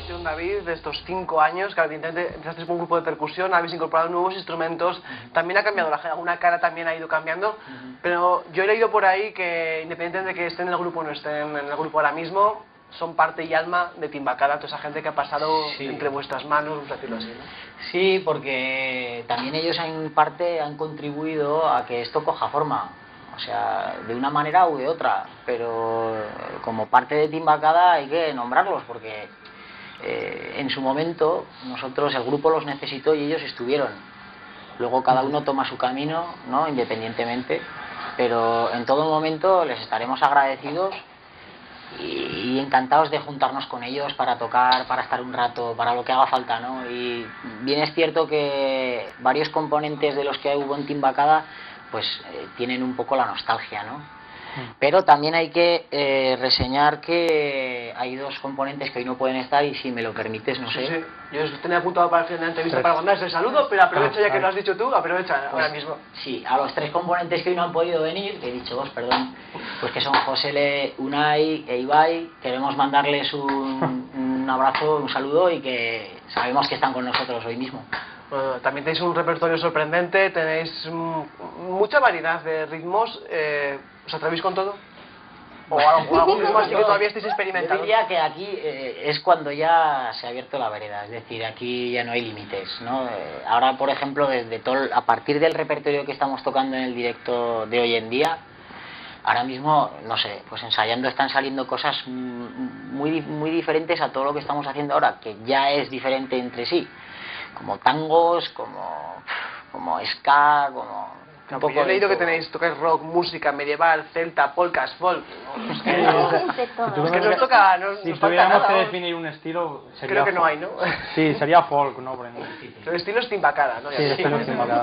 percusión, David, de estos 5 años, que evidentemente empezaste con un grupo de percusión, habéis incorporado nuevos instrumentos, también ha cambiado alguna cara también ha ido cambiando, pero yo he leído por ahí que independientemente de que estén en el grupo o no estén en el grupo ahora mismo, son parte y alma de Timbacada, toda esa gente que ha pasado entre vuestras manos, vamos a decirlo así, ¿no? Sí, porque también ellos en parte han contribuido a que esto coja forma. O sea, de una manera u de otra, pero como parte de Timbacada hay que nombrarlos porque en su momento nosotros, el grupo los necesitó y ellos estuvieron. Luego cada uno toma su camino, ¿no? Independientemente, pero en todo momento les estaremos agradecidos y encantados de juntarnos con ellos para tocar, para estar un rato, para lo que haga falta, ¿no? Y bien es cierto que varios componentes de los que hubo en Timbacada pues tienen un poco la nostalgia, ¿no? Pero también hay que reseñar que hay dos componentes que hoy no pueden estar y si me lo permites, no sé. Sí. Yo os tenía apuntado para el final de la entrevista para mandarles el saludo, pero aprovecho ya que lo has dicho tú, aprovecha ahora mismo. Sí, a los 3 componentes que hoy no han podido venir, que he dicho vos, perdón, pues que son José, Unai e Ibai, queremos mandarles un abrazo, un saludo y que sabemos que están con nosotros hoy mismo. También tenéis un repertorio sorprendente, tenéis mucha variedad de ritmos, ¿os atrevéis con todo? ¿O algún ritmo así que todavía estáis experimentando? Yo diría que aquí es cuando ya se ha abierto la vereda, es decir, aquí ya no hay límites, ¿no? Ahora, por ejemplo, a partir del repertorio que estamos tocando en el directo de hoy en día, ahora mismo, no sé, pues ensayando están saliendo cosas muy diferentes a todo lo que estamos haciendo ahora, que ya es diferente entre sí. Como tangos, como ska, como... No, pues yo he leído que tocáis rock, música medieval, celta, polkas, folk. ¿No? Es que nos toca... Si tuviéramos que definir un estilo... Sería creo que no hay, ¿no? Sí, sería folk, ¿no? El estilo es Timbacada, ¿no? Sí, el estilo es Timbacada.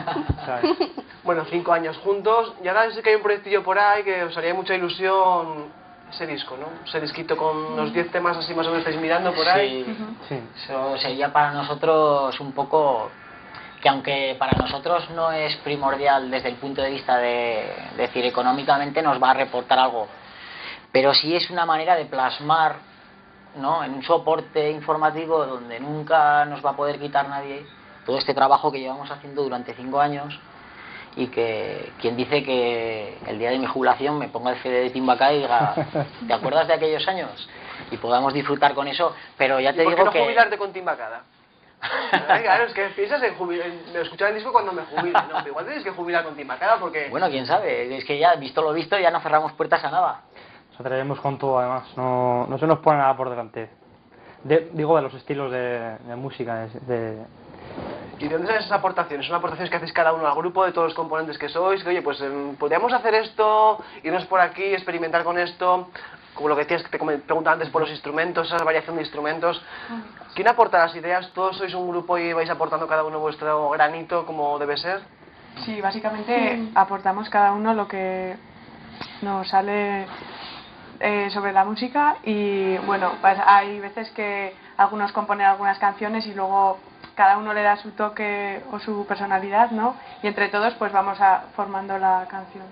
Bueno, 5 años juntos. Y ahora sé que hay un proyectillo por ahí que os haría mucha ilusión... Ese disco, ¿no? Ese disquito con los 10 temas así más o menos estáis mirando por ahí. Sí. Eso sería para nosotros un poco... que aunque para nosotros no es primordial desde el punto de vista de decir económicamente nos va a reportar algo, pero sí es una manera de plasmar, ¿no? En un soporte informativo donde nunca nos va a poder quitar nadie todo este trabajo que llevamos haciendo durante 5 años y que quien dice que el día de mi jubilación me ponga el CD de Timbacada y diga ¿te acuerdas de aquellos años? Y podamos disfrutar con eso, pero ya te digo que... ¿Por qué no jubilarte con Timbacada? Claro, es que piensas en escuchar el disco cuando me jubile, ¿no? Pero igual tienes que jubilar con Timbacada porque... Bueno, quién sabe, es que ya, visto lo visto, ya no cerramos puertas a nada. Nos atrevemos con todo, además, no se nos pone nada por delante. Digo, de los estilos de música, ¿Y de dónde salen esas aportaciones? Son aportaciones que hacéis cada uno al grupo, de todos los componentes que sois, que oye, pues podríamos hacer esto, irnos por aquí, experimentar con esto, como lo que decías, que te preguntaba antes por los instrumentos, esa variación de instrumentos. ¿Quién aporta las ideas? ¿Todos sois un grupo y vais aportando cada uno vuestro granito como debe ser? Sí, básicamente aportamos cada uno lo que nos sale sobre la música y bueno, pues hay veces que algunos componen algunas canciones y luego cada uno le da su toque o su personalidad, ¿no? Y entre todos pues vamos formando la canción.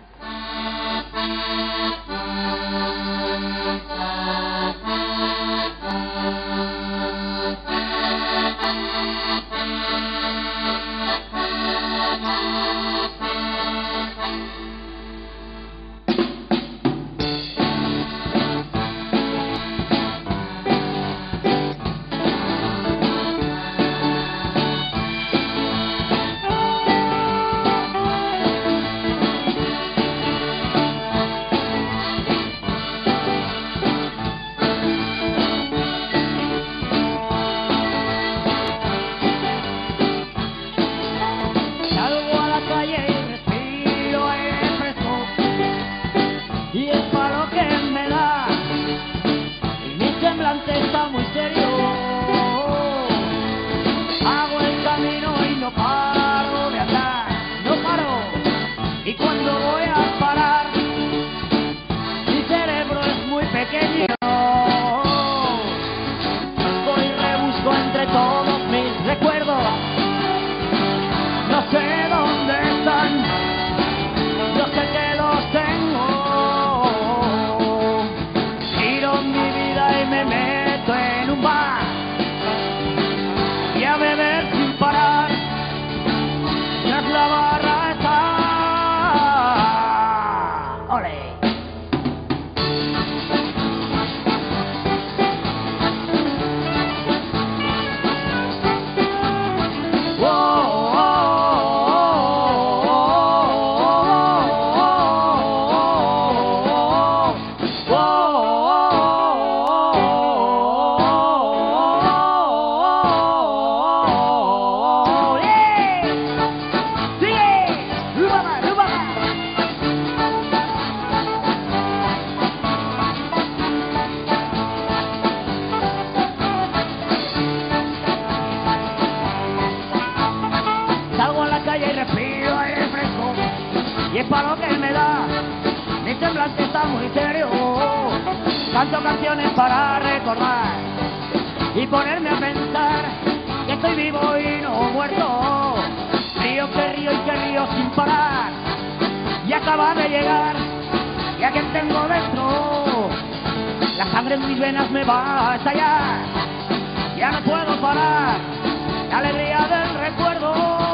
delante está muy serio. Canto canciones para recordar y ponerme a pensar que estoy vivo y no muerto. Río que río y que río sin parar. Y acaba de llegar, y a quien tengo dentro, la sangre en mis venas me va a estallar. Ya no puedo parar, la alegría del recuerdo.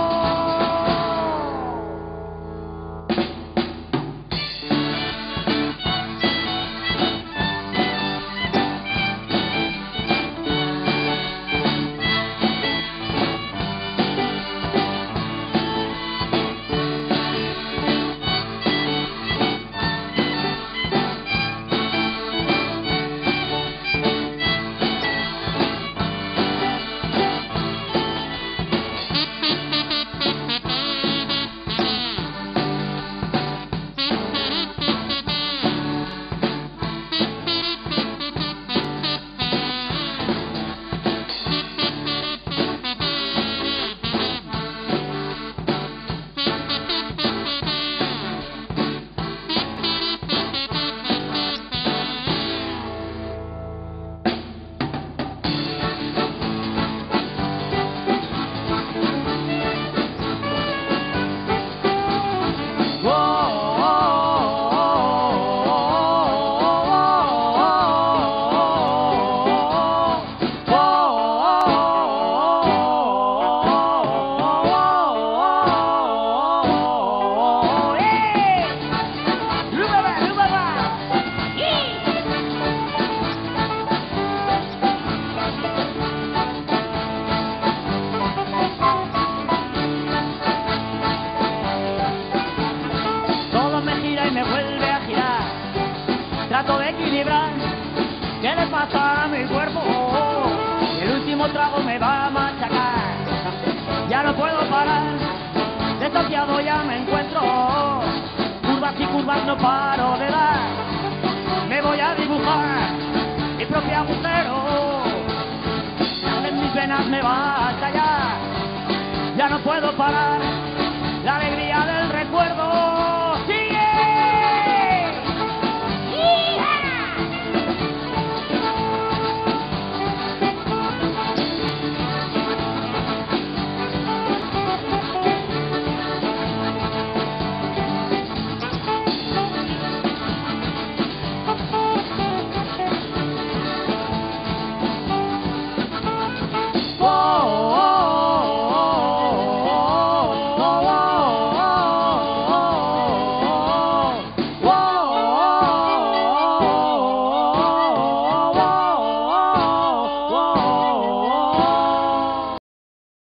Trato de equilibrar, ¿qué le pasa a mi cuerpo? El último trago me va a machacar. Ya no puedo parar, desafiado ya me encuentro. Curvas y curvas no paro de dar. Me voy a dibujar mi propio agujero. En mis venas me va a estallar. Ya no puedo parar, la alegría